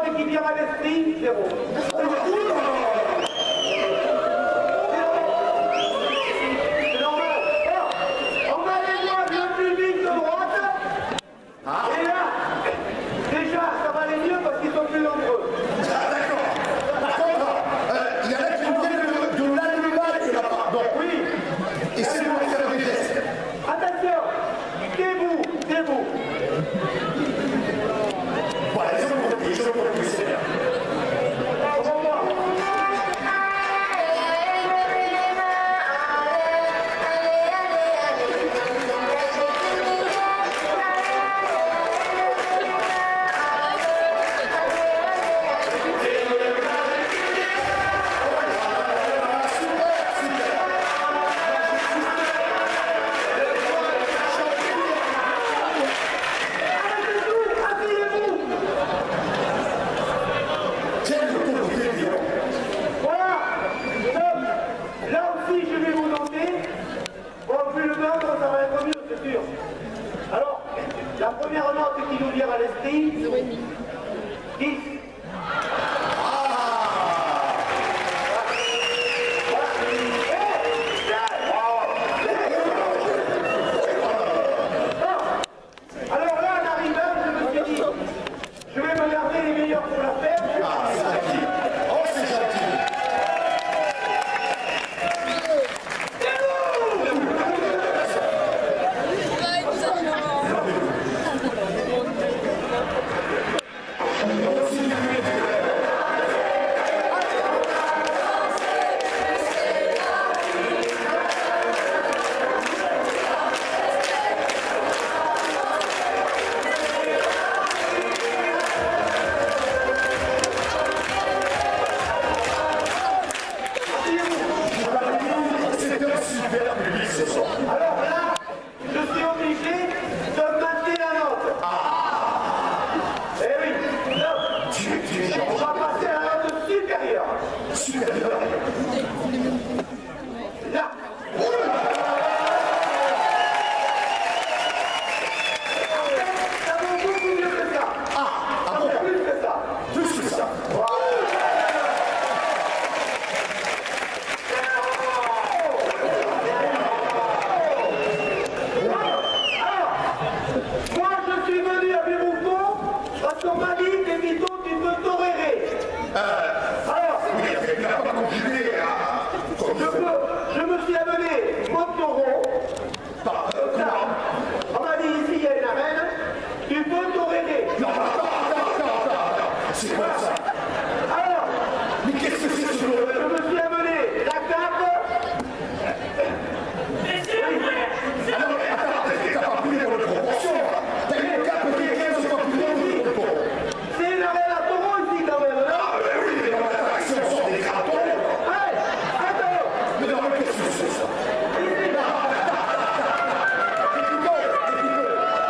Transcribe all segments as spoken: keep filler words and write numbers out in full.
note qui vient à l'esprit, zéro. Et là, déjà, ça va aller mieux parce qu'ils sont plus nombreux. Ah, d'accord. Par contre, il y en a qui viennent de, de l'animal de la part. Donc oui, et c'est pour faire des gestes. Attention, debout, debout. Voilà, ils ont compris, ils ont compris, c'est bien. On va voir. Alors, la première note qui nous vient à l'esprit, dix. Alors là, en arrivant, je me suis dit, je vais me garder les meilleurs pour la faire. Ah, c'est gentil. Oh, c'est gentil. Alors là, je suis obligé de monter la note. Ah. Eh oui, note. On va passer à la note supérieure. Supérieur. Là. Ça vaut beaucoup mieux que ça. Ah, Ça vaut plus que ça. plus que ça. Moi, je suis venu à Bérouffon parce qu'on m'a dit que Vito, tu peux torérer. Alors, Oui, il n'a pas compliqué. je, peux, je me suis amené mon taureau. On m'a dit ici, il y a une arène. Tu peux torérer. Non, non, non, non, non, non. C'est quoi ça? Alors, Mais qu'est-ce que c'est ce je me suis amené la cape. Alors, attends, t'as pas pris les bonnes proportions. T'as une cape qui est quinze fois plus longue que le taureau. C'est une arène à taureau ici quand même, non? Ah, mais oui, mais dans l'attraction, on sort des grands taureaux. Hey, attends. Mais non, mais qu'est-ce que c'est ça? Ici, là. T'es plutôt, t'es plutôt.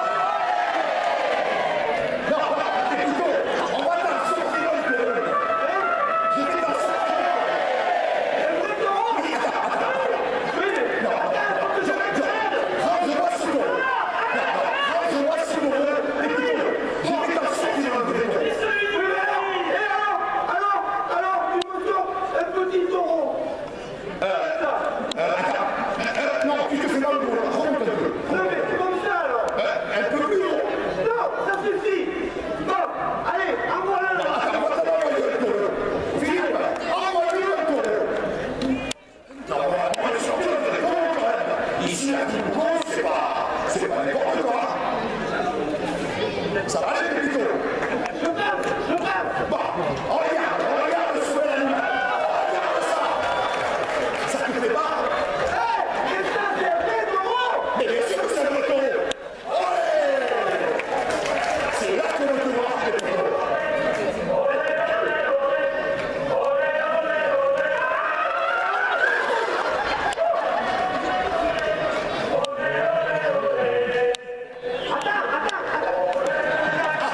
Non, t'es plutôt. On va t'en sortir un peu. Je vais t'en sortir. Le vrai taureau. Oui, mais... Non, Attends, je vais te faire. range-moi ce taureau. Range-moi ce taureau. T'es plutôt. Je vais t'en sortir un peu. Oui, mais alors, et alors, alors, alors, tu me sors un petit taureau. Ça. Euh, non, tu te fais mal pour la remonte un peu. Non, mais c'est comme ça, alors. Euh, un peu plus haut. Non, ça suffit. Bon, allez, envoie-le là. Attends, moi, t'as envoyé un taureau. Philippe, envoie-lui un taureau. Non, on va le sortir un peu quand même. Ici, la Timbo, c'est pas, c'est pas n'importe quoi. Ça va aller plutôt. Je passe, je passe. Bon, on regarde, on regarde ce bel animal. Regarde ça. Ça te fait pas? Hé, mais ça, c'est un vrai taureau. Mais bien sûr que c'est le taureau. Ouais. C'est là que le taureau a fait le taureau. Attends, attends, attends.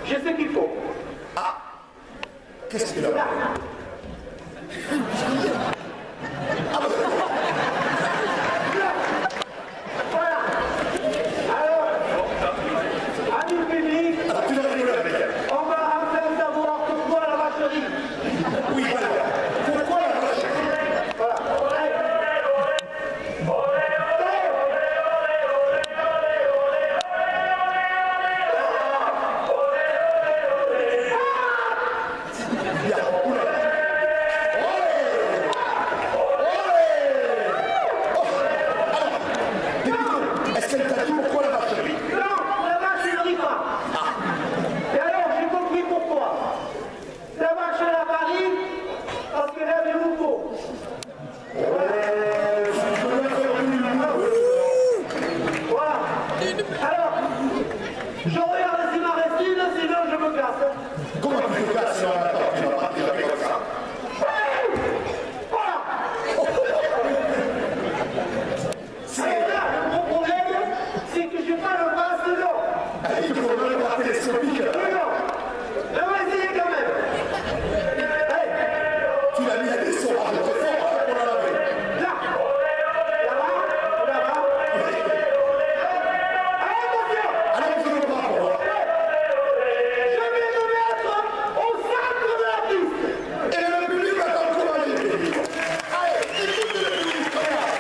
J'ai ce qu'il faut. Ah, qu'est-ce qu'il a? Là. Ah, bah, Voilà. Alors, amis publics, alors, tu l'as rigolé avec elle. on va enfin savoir pourquoi la vacherie. Oui, voilà. Pourquoi la vache? Voilà. Bien, oula. Olé! Olé! Oh, alors, est-ce qu'elle t'a dit pourquoi la vacherie? Non, la vache ne rit pas. Et alors, j'ai compris pourquoi. La vache, elle a Paris parce qu'elle a des moutons. Euh, je peux la faire une Voilà. Alors, je regarde s'il m'en reste une, sinon je me casse. Comment tu te casses dans la table? Tu vas partir avec comme ça. Voilà. Alors là, le gros problème, c'est que j'ai pas le bras dedans. Il faut même pas télescopique. Mais non. Mais on va essayer quand même. Allez, Tu l'as mis à des sauts à l'autre fort hein, pour la laver. là. Là-bas, là-bas. Allez, attention. Allez, on se le bras pour voir. Je vais me mettre au centre de la piste. Et le public attend comment il est. Allez, écoutez le public, comme ça.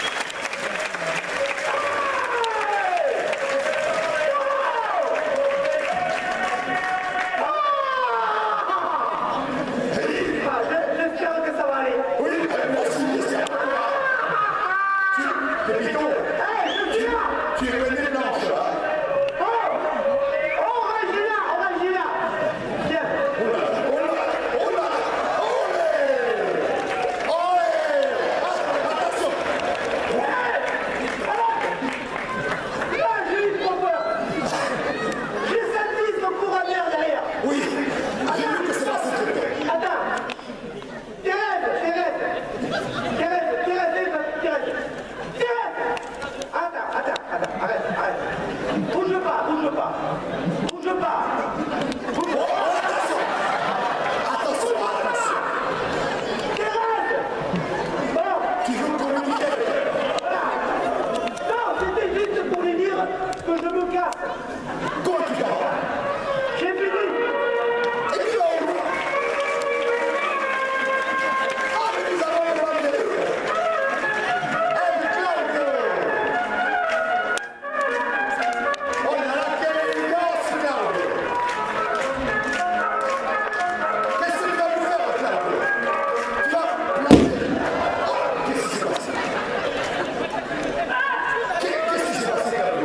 Ah, je- j'espère que ça va aller. Oui, moi aussi, j'espère. Tu, Pépito, Allez, je suis là. tu es venu blanche, là. Oh, oh, Regina, oh, Regina. Tiens. Oh là, oh là, oh là, olé, olé. Ah, attention. Là, j'ai eu trop peur. J'ai senti ce courant d'air derrière. Oui, j'ai vu que c'est pas ce truc. Attends. Thérèse, Thérèse. Thérèse, Thérèse, Thérèse. Thérèse. Attends, attends, attends. Arrête, arrête. Bouge pas, bouge pas. Bouge pas. Bouge Oh, pas. attention. Attention, attention. Thérèse. Bon, Tu veux communiquer avec elle? voilà. Non, c'était juste pour lui dire que je me casse. Comment tu t'en vas? J'ai fini. Et puis là, on va. Ah, mais nous avons le rendez-vous. Eh, Claudio. Oh là là, quelle élégance, Claudio. Qu'est-ce que tu vas nous faire, Claudio? Tu vas planter. Oh, qu'est-ce qui s'est passé? Qu'est- Qu'est-ce qui s'est passé, Claudio?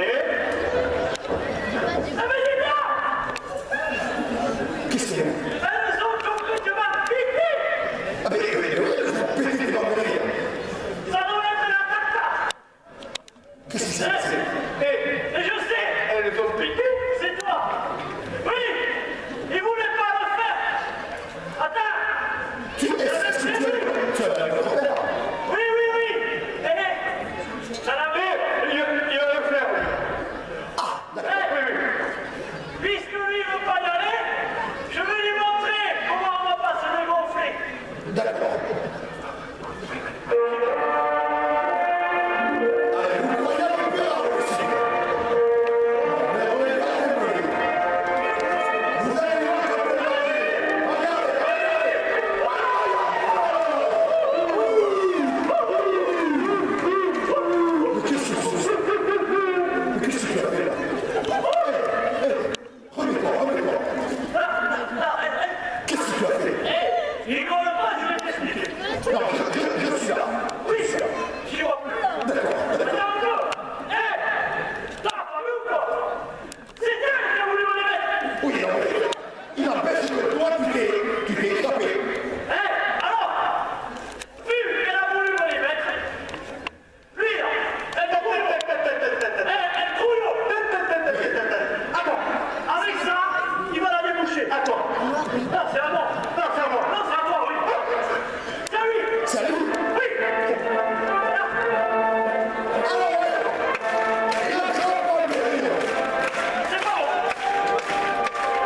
Qu'est-ce qu'il y a? Elles ont compris que ma pipi, Ah, mais oui, oui, oui, péter tes bambouilles. ça doit être la tata. Qu'est-ce qui s'est passé? Et je sais, elles ont piqué, c'est toi. Oui, ils voulaient pas le faire. Attends. Tu est-ce que tu as tu as la grand-père? Oui, oui, oui. Eh, ça l'a fait. Il, il va le faire. Ah, d'accord. Eh, oui, oui. Puisque lui ne veut pas y aller, je vais lui montrer comment on va pas se dégonfler. D'accord. Allez, vous croyez à l'opéra aussi? Mais on est pas compris. Vous allez voir comme vous l'avez. Regardez, regardez. Mais qu'est-ce que c'est? Mais qu'est-ce que tu as fait là? Hé, hé, remets-toi, remets-toi. Qu'est-ce que tu as fait? Eh, il rigole pas, je vais t'expliquer. Non, je, je, je suis là. Oui, j'y vois plus. D'accord. Attends encore. Eh, t'as pas vu ou quoi? C'est elle qui a voulu me les mettre. Oui, non, mais il n'empêche que toi, tu t'es, tu t'es échappé. Eh, alors, vu qu'elle a voulu me les mettre, lui là, elle trouille. Eh, elle trouille. Attends, avec ça, il va la déboucher. Attends. Non, c'est à moi. Non, c'est à moi. Non, c'est à toi, oui. C'est à lui. Salut. Oui. Alors, ouais. Le grand Paul Mérino. C'est pas bon.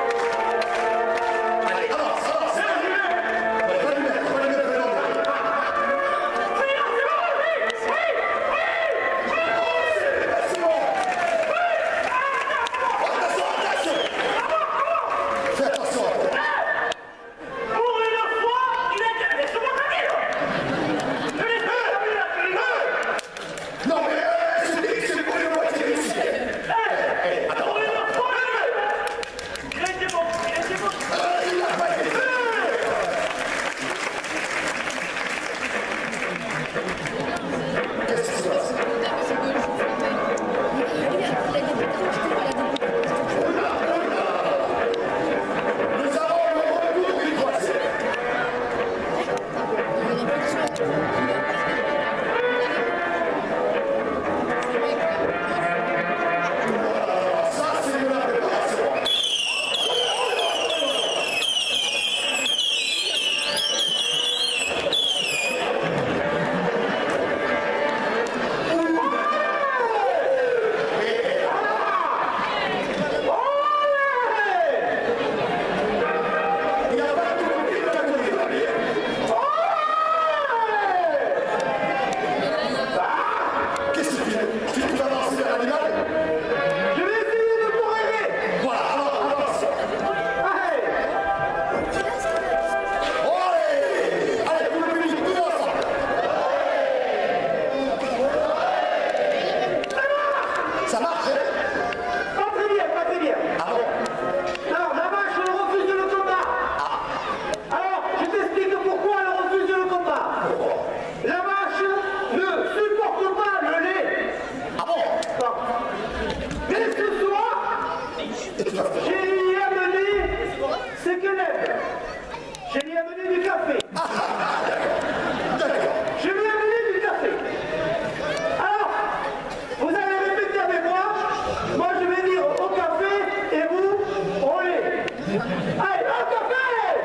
Allez, au café!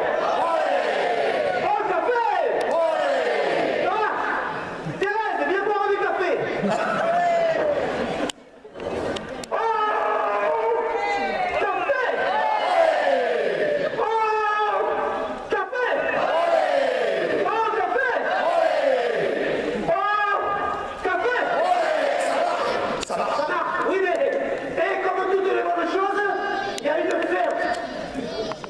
Au café! Ah, Thérèse, viens boire du café! Oh! Café! Oh! Café! Oh, café! Oh! Café! Ça marche. Ça marche, oui, mais et comme toutes les bonnes choses, il y a une ferme.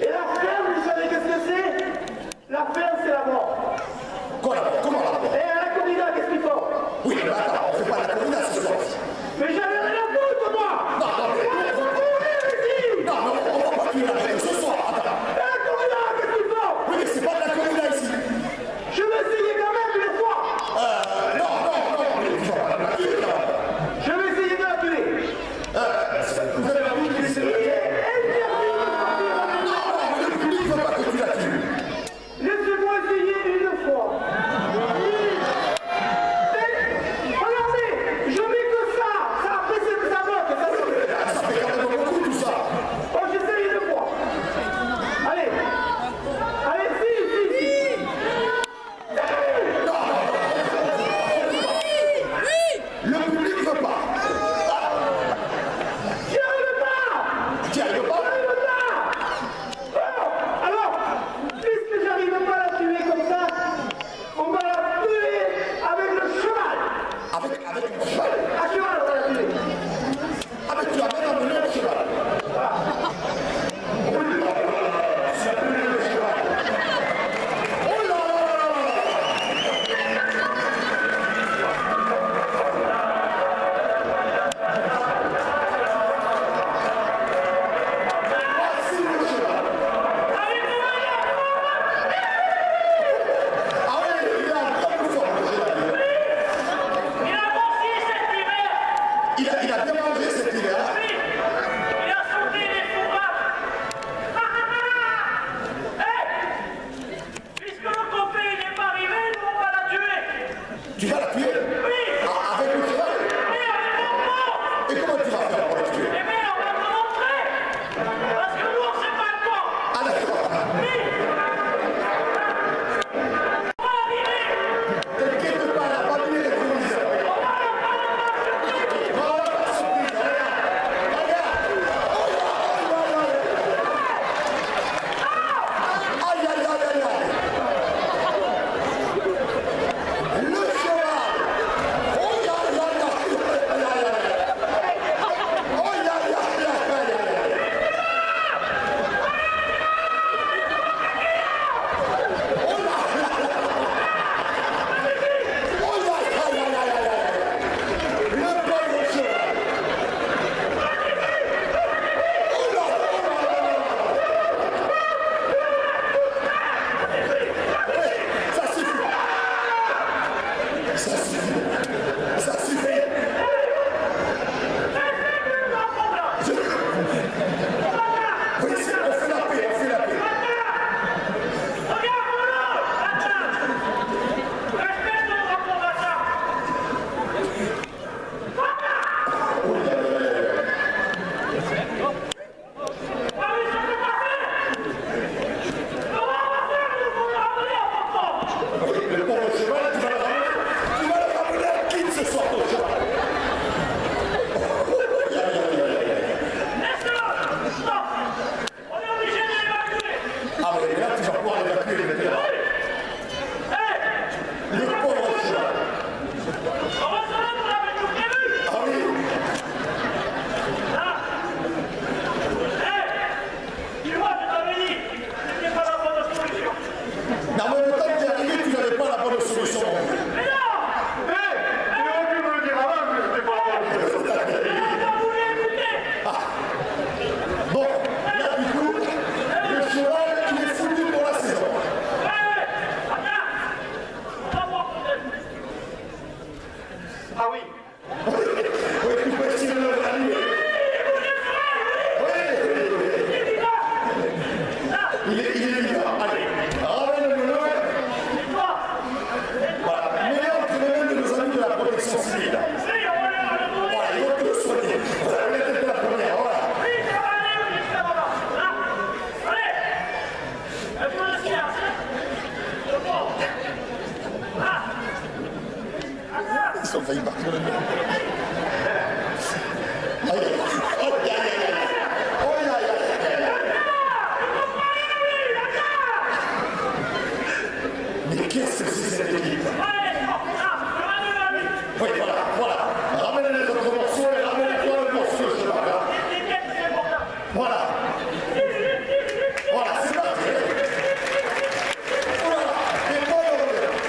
Voilà, c'est parti. Voilà, des bonnes.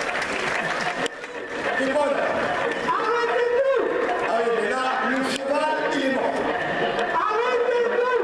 Des bonnes. Arrêtez tout. Allez, mais là, le cheval, il est mort. Arrêtez tout.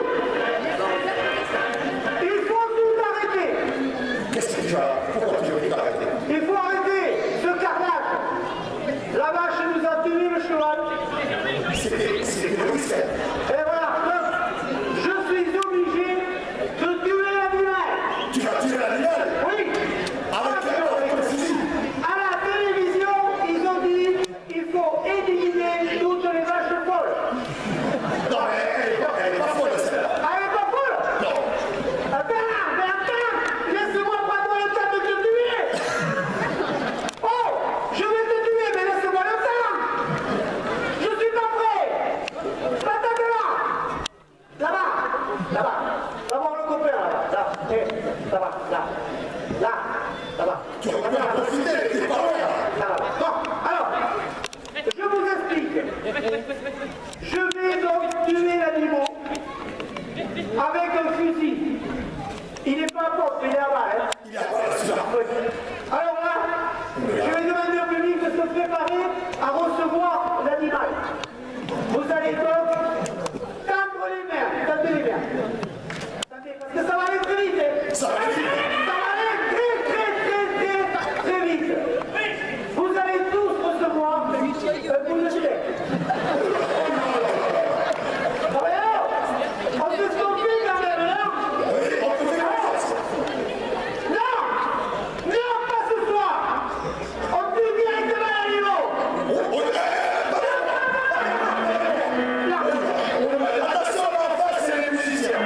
Il faut tout arrêter. Qu'est-ce que tu as? Pourquoi tu veux tout arrêter? Il faut arrêter ce carnage. La vache nous a tué le cheval. C'était c'était le week-end. Et voilà, donc, je suis obligé de tuer l'animal. Tu vas tuer l'animal Oui. avec, avec le fusil. À la télévision, ils ont dit il faut éliminer toutes les vaches folles. Non, mais elle est pas, elle est pas folle, celle-là. Elle est pas folle. Non. Attends, mais attends, laisse-moi prendre le temps de te tuer. Oh, je vais te tuer, mais laisse-moi le temps. Je suis pas prêt. Patate là. Là-bas, là-bas. Là-bas, le copain, là-bas. Là, eh, là-bas, là. Là, là-bas. Tu aurais pu en profiter, t'es pas loin, là. Là-bas. Bon, alors, je vous explique. Je vais donc tuer l'animal avec un fusil. Il n'est pas fort, il est là-bas, hein. Il y a quoi là-dessus-là? Alors là, je vais demander au public de se préparer à recevoir l'animal. Vous allez donc tendre les mains, tendez les mains. Attendez, parce que ça va aller très vite. Hein. Ça va aller vite. Ça va aller très très très très très vite. Vous allez tous recevoir un bout de steak. Ah mais alors, on peut se tromper quand même, là. Oui, on peut faire confiance. Non! Non, pas ce soir! On tue directement l'animal! Oh, oh, eh, Là! attention, là, en face, c'est les musiciens.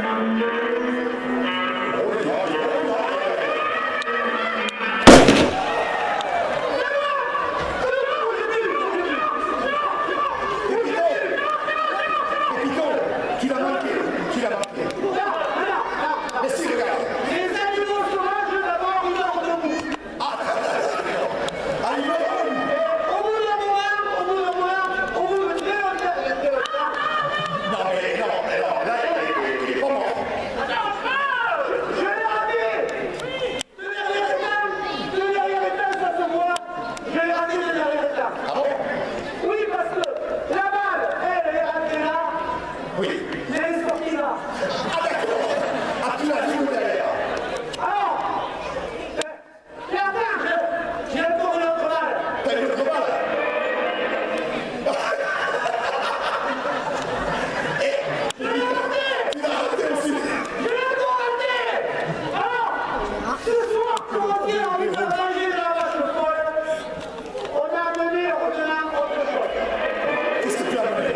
Piton, qui l'a manqué, qui l'a manqué. Là, là, là! Mais si, regarde. Les animaux sauvages, d'abord, ils meurent debout. Ah, animal, Au bout d'un moment, au bout d'un moment, au bout de très longtemps, très longtemps, non, mais non, mais non, là, il est- il est pas mort. je l'ai raté! De derrière les tables, de derrière les tables, ça se voit. Je l'ai raté de derrière les tables. Ah bon? Oui, parce que la balle, elle, elle est ratée là, Oui. mais elle est sortie là. Ah, d'accord. Ah, tu l'as vu derrière. Alors, euh, mais attends, je- j'ai encore une autre balle. T'as une autre balle. Je l'ai raté! Tu l'as raté aussi. Je l'ai encore raté! Alors, ce soir, pour dire envie de manger de la vache folle, on a amené retenant autre chose. Qu'est-ce que tu as amené?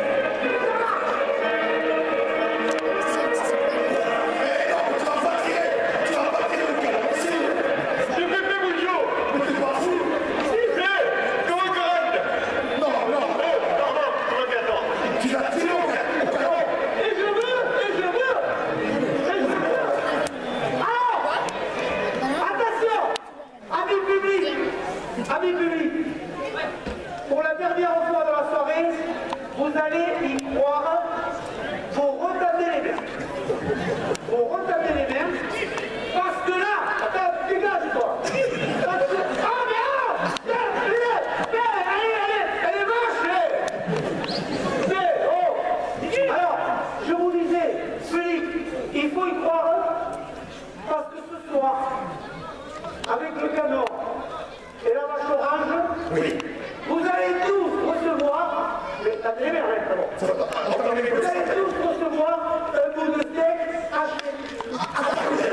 Eh non, tu vas pas tirer. Tu vas pas tirer le canon. Si. Je fais plus bougeot! Mais t'es pas fou. Comment correct? Non, non. Pardon, regarde. Tu l'as tiré au ca- au canon. Et je veux, et je veux, et je veux. Alors, attention, amis publics, amis publics, pour la dernière fois de la soirée, vous allez y croire pour retaper les mains. Pour retaper les mains, parce que là, attends, dégage-toi. Parce que, ah mais ah, mais, mais, mais, allez, allez, elle est vache, elle. Mais, oh, alors, je vous disais, Philippe, il faut y croire, parce que ce soir, avec le canon et la vache orange, Oui. vous allez tous recevoir, mais t'as des merdes, d'abord. Encore une Vous fois. allez tous recevoir un bout de steak haché. Haché!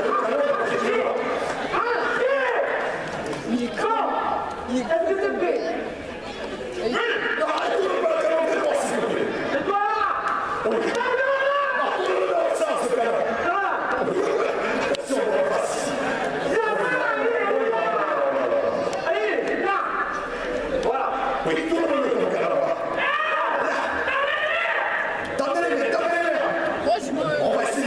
Bon, est-ce que c'est fait? Non, arrête de me pas le canon, c'est bon, s'il vous plaît. C'est toi là? Oui. C'est toi là? Non, tourne-le dans le sens, ce canon. Là! Attention, on va passer. Là, là, allez, allez, là! Voilà. Oui, tourne-le ton canon. Tendez les mains, tendez les mains. On va essayer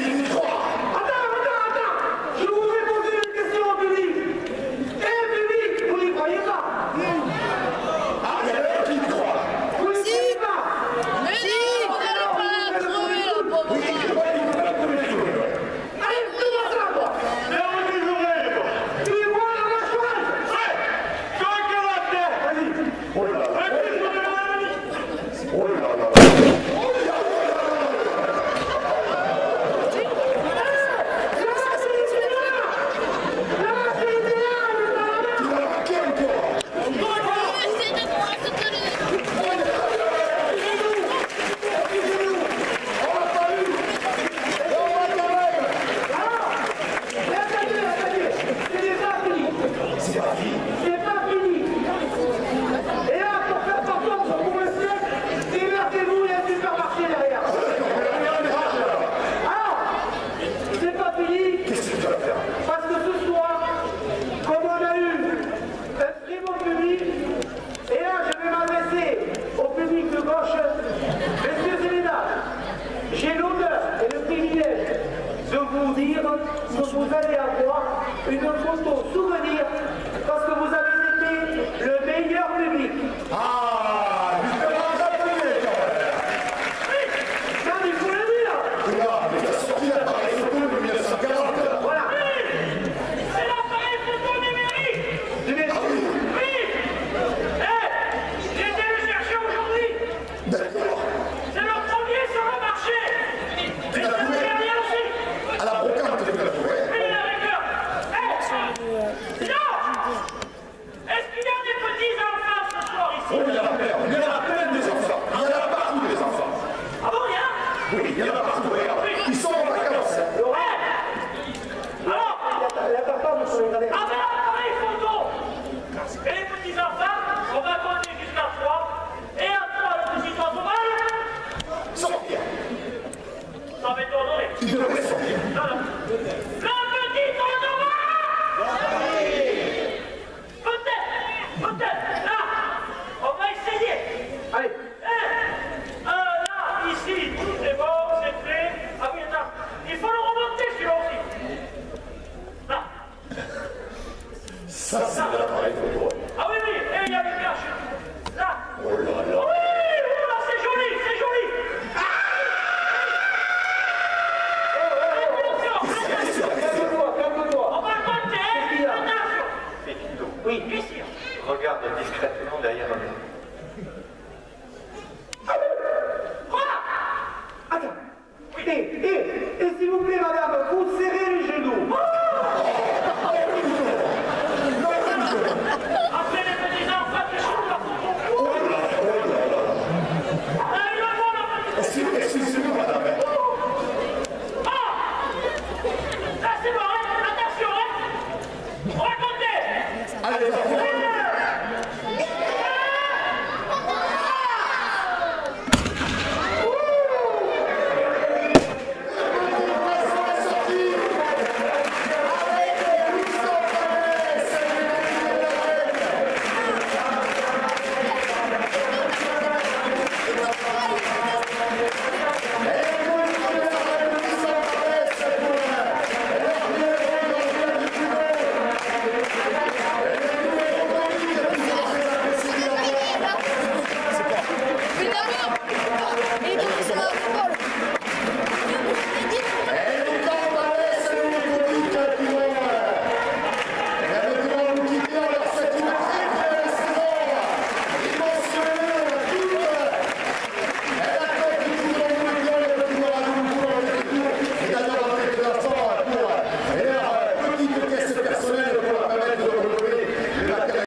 dire que vous allez avoir une photo souvenir parce que vous avez été le meilleur public. Ah, justement, ça peut être quand même. Oui, ça, il faut le dire. Regarde, mais t'as sorti l'appareil photo de mille neuf cent quarante. Voilà. Oui, c'est l'appareil photo numérique. Numérique. Ah oui, Oui. Eh, j'ai été le chercher aujourd'hui. d'accord. C'est le premier sur le marché. Mais c'est l'as le trouvé dernier aussi. À la brocante, tu l'as trouvé. Oui, la rigueur. Eh, non. Est-ce qu'il y a des petits enfants ce soir ici? Oh, il y en a plein, il y en a plein des enfants. Il y en a partout des enfants. Ah bon, il y a? Oui, il y en a partout, regarde. Ils sont en vacances. Eh, alors, La plateforme sur les gradins. avec l'appareil photo et les petits enfants, on va compter jusqu'à trois. Et à trois, le petit oiseau va. Sortir. Ça va être ordonné. Il devrait sortir. Non, non. Le petit oiseau va. Peut-être, peut-être. Là, on va essayer. Allez. Eh, euh, là, ici, tout est bon, c'est fait. Ah oui, attends, il faut le remonter celui-là aussi. Là. Ça, c'est de l'appareil photo. Ah oui, oui, et il y a le cache. Là. Oh là là. Oui, oh là, c'est joli, c'est joli. Attention, Calme-toi, calme-toi. on va compter, Qu'est-ce qu'il y a? attention. Oui. Ici. Regarde discrètement derrière nous. Quoi? Attends. Et, et, et s'il vous plaît, madame, poussez